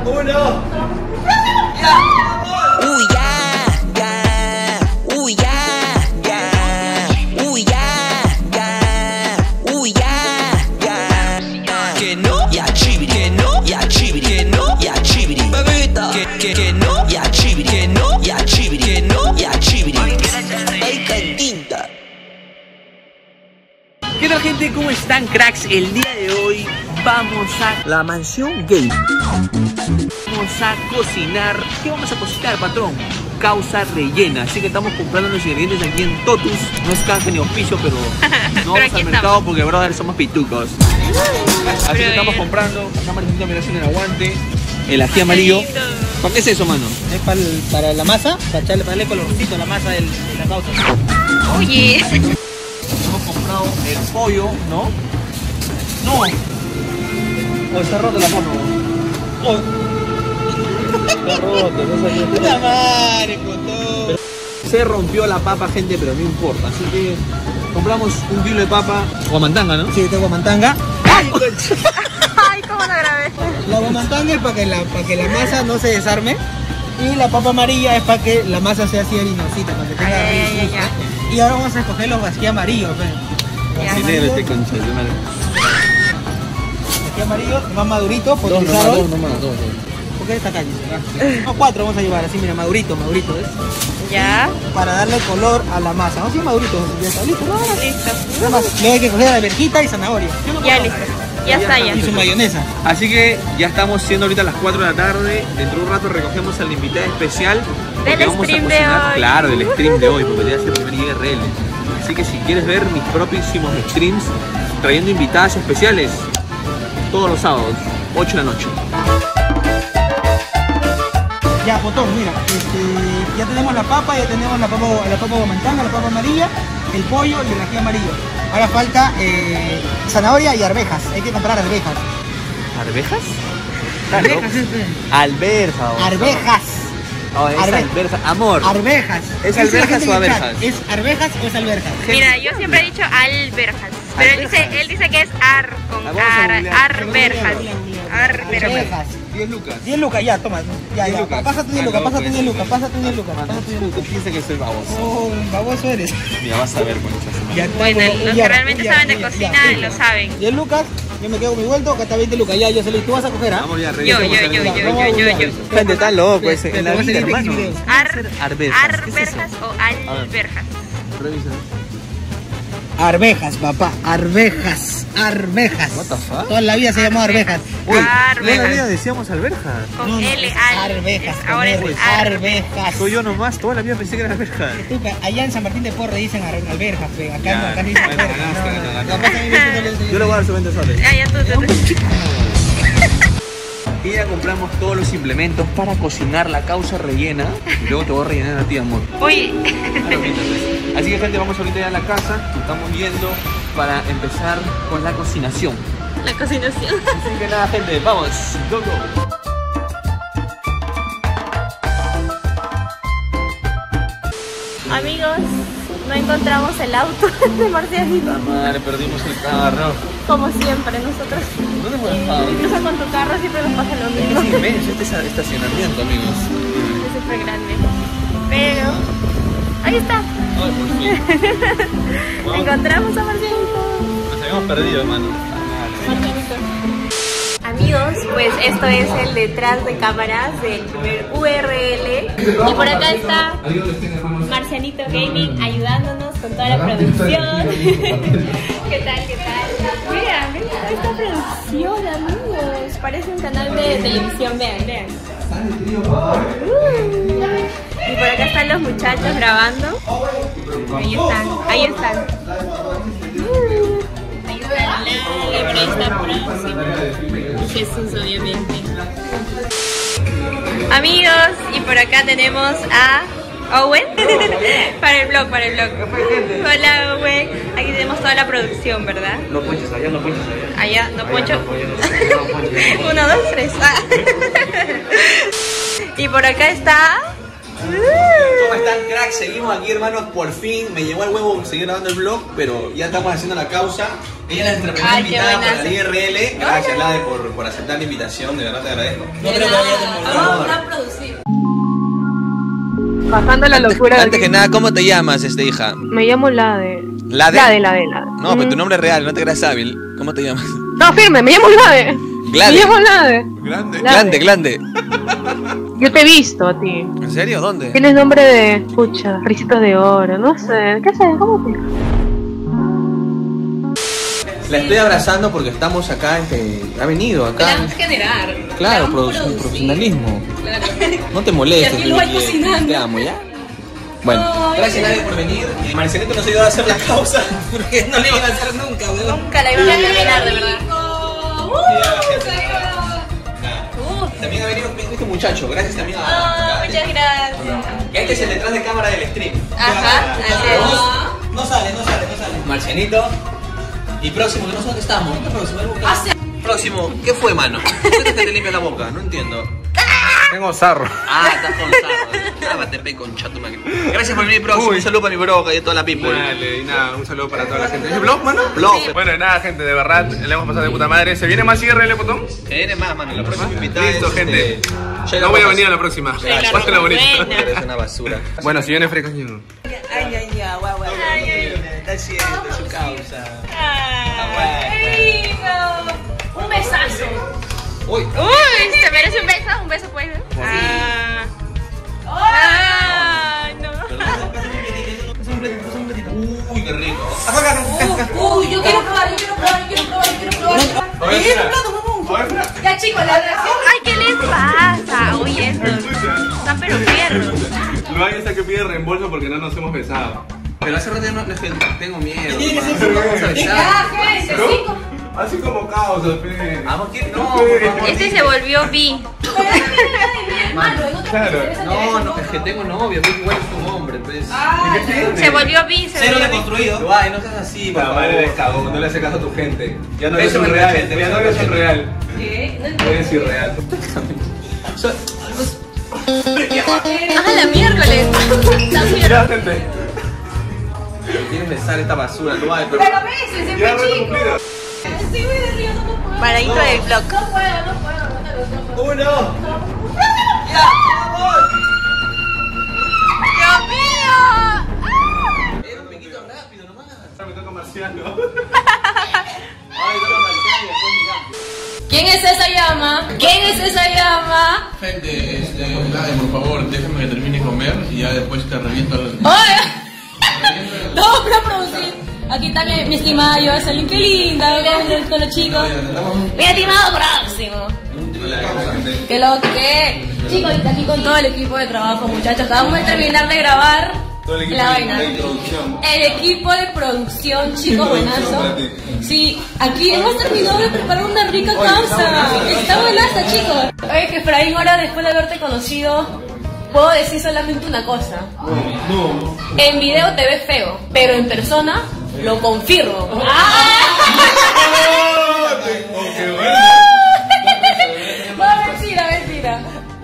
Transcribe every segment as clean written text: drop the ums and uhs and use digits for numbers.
1. ¡Ya! ¡Uy, ya! ¡Ya! ¡Uy, ya! ¡Ya! ¡Uy, ya! ¡Ya! ¡Uy, ya! ¡Ya! ¿Que no? ¡Ya chibiri! ¿Que no? ¡Ya chibiri! ¿Que no? ¡Ya chibiri! ¡Bebita! ¿Que no? ¡Ya chibiri! ¿Que no? ¡Ya chibiri! ¿Que no? ¡Ya chibiri! ¡Ay, qué linda! ¿Qué tal, gente? ¿Cómo están, cracks? El día de hoy vamos a la mansión gay. Vamos a cocinar. ¿Qué vamos a cocinar, patrón? Causa rellena. Así que estamos comprando los ingredientes aquí en Totus. No es canje ni auspicio, pero no vamos al mercado porque, brother, somos pitucos. Así que estamos comprando. Acá Martín me haciendo el aguante. El ají amarillo. ¿Para qué es eso, mano? Es para la masa, para darle colorcito a la masa de la causa. Oye. Hemos comprado el pollo, ¿no? ¡No! Oh, está roto la mano. Oh. Está roto, no salió. ¡Puta madre, puto! Se rompió la papa, gente, pero no importa. Así que compramos un kilo de papa. Guamantanga, ¿no? Sí, tengo guamantanga. ¡Ay, Ay, cómo lo grabé. La guamantanga es para que la masa no se desarme. Y la papa amarilla es para que la masa sea así harinosita, para que tenga risita. Y ahora vamos a escoger los vasquí amarillos. Si negro este concha de madre. Vasquí amarillo, más madurito, por Dos. ¿Por qué esta calle? No, 4 vamos a llevar, así mira, madurito, ¿ves? Ya. Para darle color a la masa. Vamos a ir madurito, ya está listo, ¿no? Listo. Nada más, luego hay que coger alverjita y zanahoria. Ya listo. Ya está, ya. Y su mayonesa. Así que ya estamos siendo ahorita las 4 de la tarde. Dentro de un rato recogemos al invitado especial. Del Vamos a stream de cocinar, hoy. claro, del stream de hoy, porque ya es el primer IRL. Así que si quieres ver mis próximos streams trayendo invitadas especiales, todos los sábados, 8 de la noche. Ya, botón, mira, ya tenemos la papa, ya tenemos la papa guamantanga, la papa amarilla, el pollo y el ají amarillo. Ahora falta zanahoria y arvejas, hay que comprar arvejas. ¿Arvejas? Arvejas, Alberja. arvejas. Oh, es alberja. Amor. Arvejas. ¿Es Esa la alberjas gente o en el chat. abejas? ¿Es arvejas o es alberjas? Mira, yo siempre he dicho alberjas. Pero él dice que es con Vamos a googlear. arberjas. Arberjas. Arvejas. 10 lucas. 10 lucas, ya, toma. Ya, 10 ya. lucas. Pásate 10 lucas, pásate 10 lucas, pásate 10 lucas. Tú piensas que soy baboso. Oh, baboso eres. Mira, vas a ver con esa Ya, Bueno, los que realmente saben de cocina lo saben. 10 lucas, yo me quedo con mi vuelto, acá está 20 lucas, ya, yo salí. Tú vas a coger, ¿ah? Vamos ya, Yo. Gente, está loco ese. En la Te voy a vida, salir hermano. videos. Arvejas. ¿Qué es eso? Arberjas o alberjas. Revisa. Arvejas, papá, arvejas. What the fuck? Toda la vida se llamó arvejas. Uy, toda Arvejas. la vida decíamos alberjas. Con No, L, es al. arvejas, Ahora es con R, arvejas. Soy yo nomás, toda la vida pensé que era alberjas. Allá en San Martín de Porres dicen alberjas, pe. Acá Ya, no, acá dicen bueno, alberjas. ganaste. Capaz también dicen Yo le voy a dar su 20 soles. Ya, tú. Y ya compramos todos los implementos para cocinar la causa rellena. Y luego te voy a rellenar a ti, amor. Uy. Así que, gente, vamos ahorita ya a la casa. Estamos yendo para empezar con la cocinación. La cocinación. Así que nada, gente, vamos. Go, go. Amigos, no encontramos el auto de Marcianito. La madre, perdimos el carro. Como siempre, nosotros. ¿Dónde hemos dejado? Incluso con tu carro siempre nos pasa lo Es mismo. inmenso este estacionamiento, amigos. Es súper grande. Pero. Ahí está. Ay, por fin. Encontramos a Marcianito. Nos habíamos perdido, hermano. Marcianito. Amigos, pues esto es el detrás de cámaras del primer URL. Y por acá está Marcianito Gaming ayudándonos con toda la producción. ¿Qué tal? Mira esta producción, amigos. Parece un canal de televisión, vean. Y por acá están los muchachos grabando. Ahí están. Ahí está Lali, por ahí está Próximo. Jesús, obviamente. Amigos, y por acá tenemos a Owen para el blog. Hola, Owen. Aquí tenemos toda la producción, ¿verdad? No ponches allá, no ponches allá. Allá, no poncho. No ponches. 1, 2, 3. Y por acá está ¿Cómo están, cracks? Seguimos aquí, hermanos. Por fin me llegó el huevo seguir grabando el vlog, pero ya estamos haciendo la causa. Ella es nuestra primera invitada para la IRL. Gracias, Lade, por aceptar la invitación. De verdad te agradezco. No creo que vaya a demorar. Bajando la locura. Antes que nada, ¿cómo te llamas, hija? Me llamo Lade. ¿Lade? Lade. No, pero tu nombre es real, no te creas hábil. ¿Cómo te llamas? No, firme, me llamo Lade. Glade. Me llamo Lade. Glande. Yo te he visto a ti. ¿En serio? ¿Dónde? Tienes nombre de, escucha, risitos de oro, no sé. ¿Qué sé? ¿Cómo te...? La estoy abrazando porque estamos acá, ha venido acá. Queremos generar. Claro, profesionalismo. Claro. No te molestes, Y aquí lo voy Vicky, cocinando. te amo, ¿ya? Bueno, gracias Nadie por venir. Marcelito nos ayudó a hacer la causa porque no le iban a hacer nunca, weón. Nunca la iban a terminar, de verdad. También ha venido este muchacho, gracias también Muchas gracias. Que este es el detrás de cámara del stream. Ajá, así es. No sale. Marcianito. Y próximo, que no sé dónde estamos. ¿Dónde próximo? Próximo, ¿qué fue, mano? ¿Por qué te limpia la boca? No entiendo. Tengo sarro. Ah, estás con sarro. Lávate, pe, concha tu máquina. Gracias por venir, próximo. Un saludo para mi broca y a toda la people. Dale, y nada, un saludo para toda la gente. ¿Es blog, mano? Blog. Bueno, y nada, gente, de verdad, le hemos pasado de puta madre. ¿Se viene más IRL, botón? Que viene más, mano. La próxima invitada. Listo, es, gente. ya No voy a venir a la próxima. Gracias. Pásala bonito. Es una basura. Bueno, si viene fresco, yo. Ay, guau. Está haciendo su causa. Un besazo. Uy. Uy, ¿se merece un beso? ¿Un beso pues? No. Uy, qué rico. Uy, yo quiero probar. Ya, chicos, la relación. Ay, ¿qué les pasa? Uy, esto. Están pero fierros. No hay esa que pide reembolso porque no nos hemos besado. Pero hace rato no es que tengo miedo. Tiene que ser No vamos a besar. Ya, gente, ¿No? chicos. Así como causa, fe. Vamos, ¿quién? No, por favor. Este se volvió bi. Claro. No, es que tengo novio, tú igual es un hombre, pues. Se volvió bi, se Cero volvió bi. deconstruido. Ay, no seas así, por La madre favor. les cagó, no le hace caso a tu gente. Ya no eres Eso un me real, gente, ya no eres un real. Eres irreal. ¡Ah, la miércoles! Ya, gente. Quieres besar esta basura, no hay, pero... Pero beses, siempre Ya, reto chicos. cumplido. Estoy muy de río, no puedo. Para intro del vlog. No puedo. ¡Uno! ¡Dios mío! Era un piquito rápido nomás. Me toca marciano. Ay, toca marciano, después mi ¿Quién es esa llama? ¿Quién es esa llama? Gente, Lade, por favor, déjame que termine de comer y ya después te reviento el... ¡Oye! Todo para producir. Aquí está mi estimada Jocelyn, qué linda, con los chicos. Mi estimado próximo. Que lo que. Chicos, está aquí con todo el equipo de trabajo, muchachos. Acabamos de terminar de grabar la vaina. El equipo de producción, chicos, buenazo. Sí, aquí hemos terminado de preparar una rica causa. Está buenaza, chicos. Oye, que Efraín, ahora después de haberte conocido, puedo decir solamente una cosa. En video te ves feo, pero en persona lo confirmo. Mentira.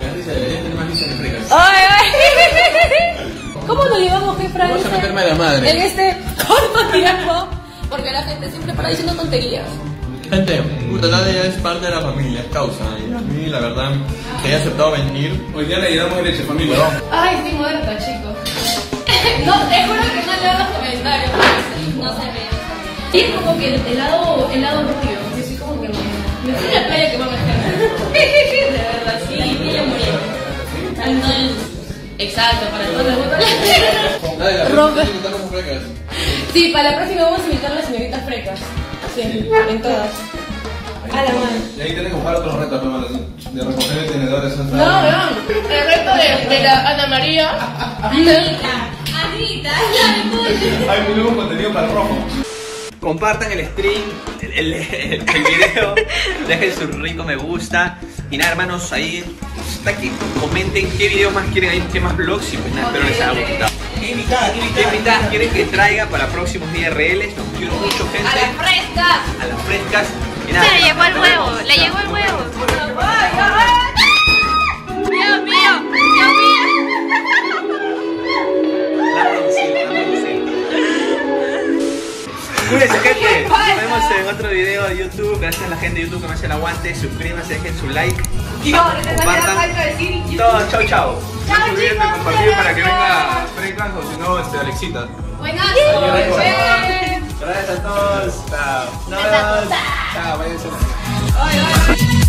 ¿Cómo lo llevamos, Efraín? Vas a meterme a la madre. En este corto tiempo, porque la gente siempre para diciendo tonterías. Gente, puta, Lade ya es parte de la familia, es causa. Y a mí, la verdad, que haya aceptado venir. Hoy día le llenamos de leche, familia. Ay, estoy muerta, chicos. No, te juro que no leo los comentarios. No se ve. Y es como que el lado rubio. Yo soy como que me fui a la playa que va a meter. De verdad, sí, y yo morí. Exacto, para todos los votos. Lade, la Rompe. próxima invitamos como frecas. Sí, para la próxima vamos a invitar a las señoritas frecas. Sí, en todas. A la mano. Y ahí tienes que jugar otros retos, hermano, de recoger el tenedor, eso No, no, el reto de la Ana María. Anita. Hay muy nuevo contenido para el rojo. Compartan el stream, el video, dejen su rico me gusta. Y nada, hermanos, ahí está que comenten qué videos más quieren, ahí, qué más vlogs y pues nada, espero les haya gustado. ¿Qué invitada? ¿Qué invitadas quieren que traiga para próximos IRLs? Los quiero mucho, gente. A las frescas. A las frescas. Y nada, Le llegó el huevo, le llegó el huevo. Dios mío, Dios mío. importante, suscríbanse, dejen su like. Compartan. Todo, chau, chau. No se olviden de compartir para que venga Frecas o si no, Alexita. Buenas Gracias a todos. Chao. Nos vemos. Chao, váyanse.